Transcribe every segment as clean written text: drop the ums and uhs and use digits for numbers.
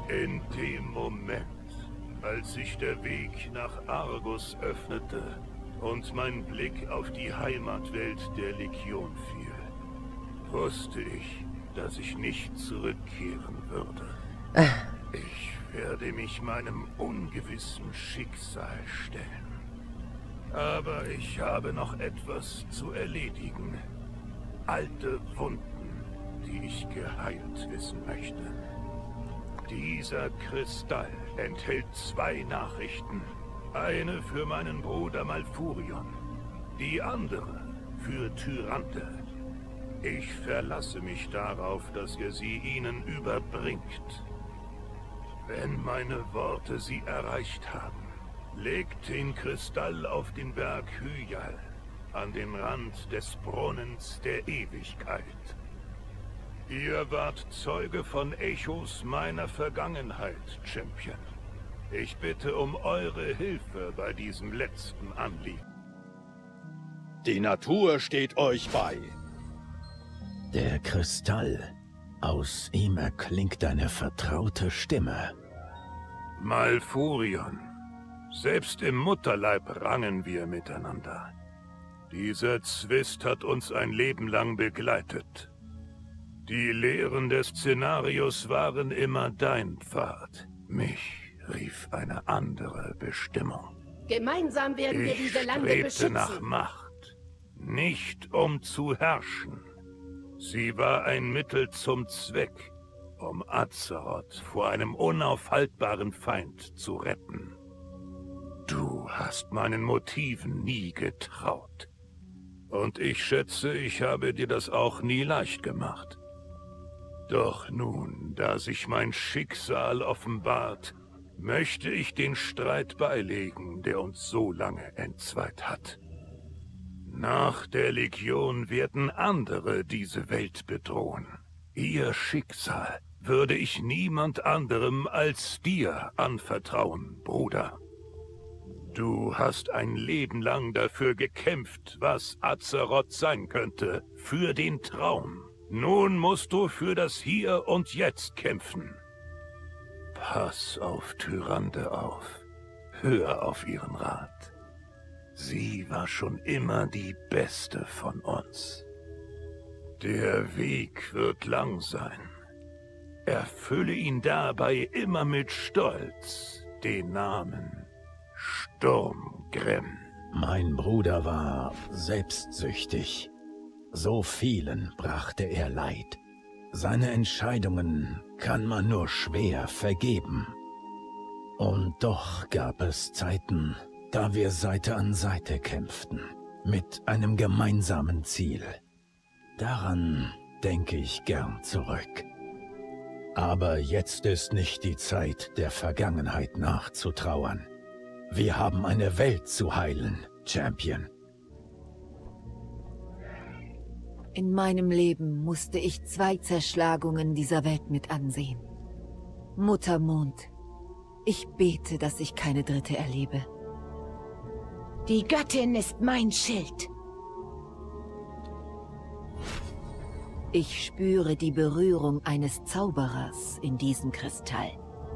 In dem Moment, als sich der Weg nach Argus öffnete und mein Blick auf die Heimatwelt der Legion fiel, wusste ich, dass ich nicht zurückkehren würde. Ich werde mich meinem ungewissen Schicksal stellen. Aber ich habe noch etwas zu erledigen. Alte Wunden, die ich geheilt wissen möchte. Dieser Kristall enthält 2 Nachrichten. Eine für meinen Bruder Malfurion, die andere für Tyrande. Ich verlasse mich darauf, dass ihr sie ihnen überbringt. Wenn meine Worte sie erreicht haben, legt den Kristall auf den Berg Hyjal, an den Rand des Brunnens der Ewigkeit. Ihr wart Zeuge von Echos meiner Vergangenheit, Champion. Ich bitte um eure Hilfe bei diesem letzten Anliegen. Die Natur steht euch bei. Der Kristall. Aus ihm erklingt eine vertraute Stimme. Malfurion. Selbst im Mutterleib rangen wir miteinander. Dieser Zwist hat uns ein Leben lang begleitet. Die Lehren des Szenarios waren immer dein Pfad. Mich rief eine andere Bestimmung. Gemeinsam werden wir diese Lande beschützen. beschützen. Ich strebte nach Macht, nicht um zu herrschen. Sie war ein Mittel zum Zweck, um Azeroth vor einem unaufhaltbaren Feind zu retten. Du hast meinen Motiven nie getraut. Und ich schätze, ich habe dir das auch nie leicht gemacht. Doch nun, da sich mein Schicksal offenbart, möchte ich den Streit beilegen, der uns so lange entzweit hat. Nach der Legion werden andere diese Welt bedrohen. Ihr Schicksal würde ich niemand anderem als dir anvertrauen, Bruder. Du hast ein Leben lang dafür gekämpft, was Azeroth sein könnte, für den Traum. Nun musst du für das Hier und Jetzt kämpfen. Pass auf Tyrande auf. Hör auf ihren Rat. Sie war schon immer die Beste von uns. Der Weg wird lang sein. Erfülle ihn dabei immer mit Stolz den Namen Sturmgrimm. Mein Bruder war selbstsüchtig. So vielen brachte er Leid. Seine Entscheidungen kann man nur schwer vergeben. Und doch gab es Zeiten, da wir Seite an Seite kämpften, mit einem gemeinsamen Ziel. Daran denke ich gern zurück. Aber jetzt ist nicht die Zeit, der Vergangenheit nachzutrauern. Wir haben eine Welt zu heilen, Champion. In meinem Leben musste ich 2 Zerschlagungen dieser Welt mit ansehen. Muttermond, ich bete, dass ich keine dritte erlebe. Die Göttin ist mein Schild. Ich spüre die Berührung eines Zauberers in diesem Kristall.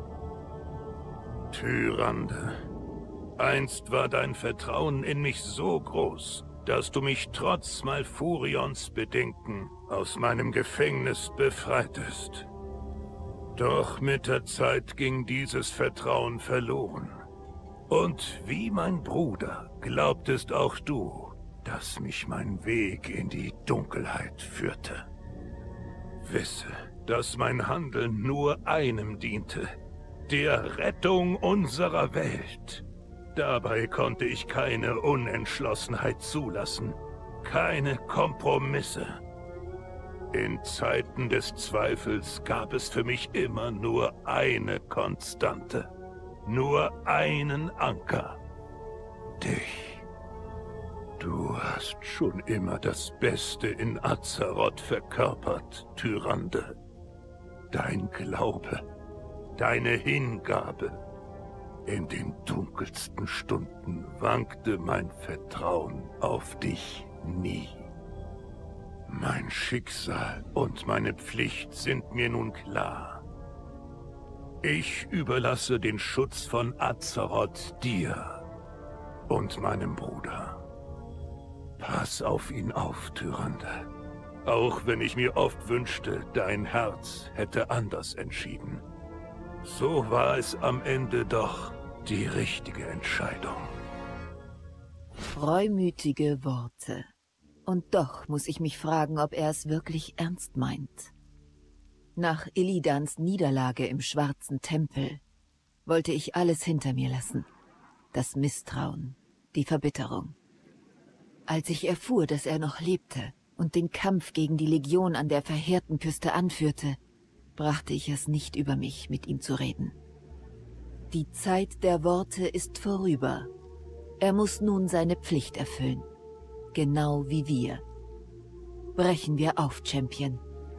Tyrande, einst war dein Vertrauen in mich so groß, dass du mich trotz Malfurions Bedenken aus meinem Gefängnis befreitest. Doch mit der Zeit ging dieses Vertrauen verloren. Und wie mein Bruder glaubtest auch du, dass mich mein Weg in die Dunkelheit führte. Wisse, dass mein Handeln nur einem diente, der Rettung unserer Welt. Dabei konnte ich keine Unentschlossenheit zulassen, keine Kompromisse. In Zeiten des Zweifels gab es für mich immer nur eine Konstante, nur einen Anker. Dich. Du hast schon immer das Beste in Azeroth verkörpert, Tyrande. Dein Glaube, deine Hingabe. In den dunkelsten Stunden wankte mein Vertrauen auf dich nie. Mein Schicksal und meine Pflicht sind mir nun klar. Ich überlasse den Schutz von Azeroth dir und meinem Bruder. Pass auf ihn auf, Tyrande. Auch wenn ich mir oft wünschte, dein Herz hätte anders entschieden. So war es am Ende doch die richtige Entscheidung. Reumütige Worte. Und doch muss ich mich fragen, ob er es wirklich ernst meint. Nach Illidans Niederlage im Schwarzen Tempel wollte ich alles hinter mir lassen. Das Misstrauen, die Verbitterung. Als ich erfuhr, dass er noch lebte und den Kampf gegen die Legion an der verheerten Küste anführte, brachte ich es nicht über mich, mit ihm zu reden. Die Zeit der Worte ist vorüber. Er muss nun seine Pflicht erfüllen. Genau wie wir. Brechen wir auf, Champion.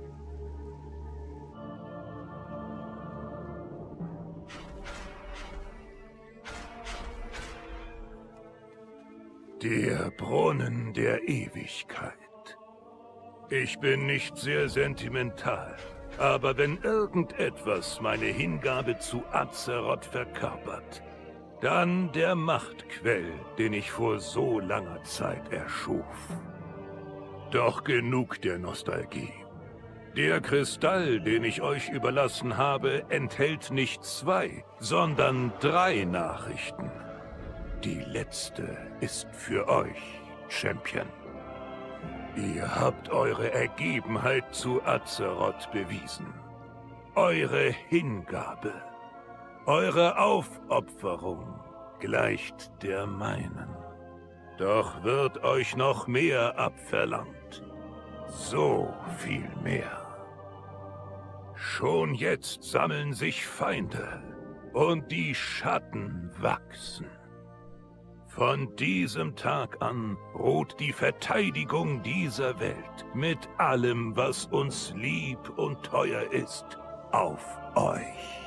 Der Brunnen der Ewigkeit. Ich bin nicht sehr sentimental, aber wenn irgendetwas meine Hingabe zu Azeroth verkörpert, dann der Machtquell, den ich vor so langer Zeit erschuf. Doch genug der Nostalgie. Der Kristall, den ich euch überlassen habe, enthält nicht 2, sondern 3 Nachrichten. Die letzte ist für euch, Champion. Ihr habt eure Ergebenheit zu Azeroth bewiesen. Eure Hingabe, eure Aufopferung gleicht der meinen. Doch wird euch noch mehr abverlangt. So viel mehr. Schon jetzt sammeln sich Feinde und die Schatten wachsen. Von diesem Tag an ruht die Verteidigung dieser Welt mit allem, was uns lieb und teuer ist, auf euch.